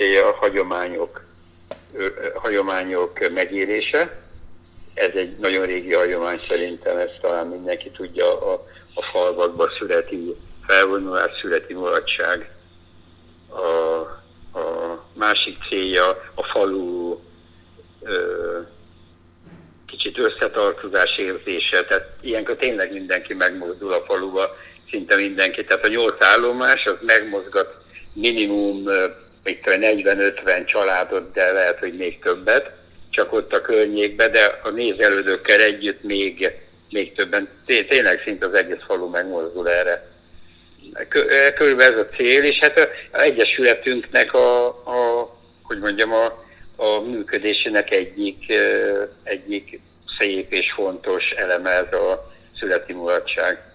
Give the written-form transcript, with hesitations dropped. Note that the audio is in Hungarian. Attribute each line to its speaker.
Speaker 1: célja a hagyományok megélése. Ez egy nagyon régi hagyomány szerintem, ezt talán mindenki tudja, a falvakban születi felvonulás, születi mulatság. A másik célja a falu kicsit összetartozás érzése, tehát ilyenkor tényleg mindenki megmozdul a faluba, szinte mindenki. Tehát a 8 állomás az megmozgat minimum 40-50 családot, de lehet, hogy még többet, csak ott a környékben, de a nézelődőkkel együtt még többen. Tényleg szinte az egész falu megmozdul erre. Körülbelül ez a cél, és hát az egyesületünknek a működésének egyik szép és fontos eleme ez a születi mulatság.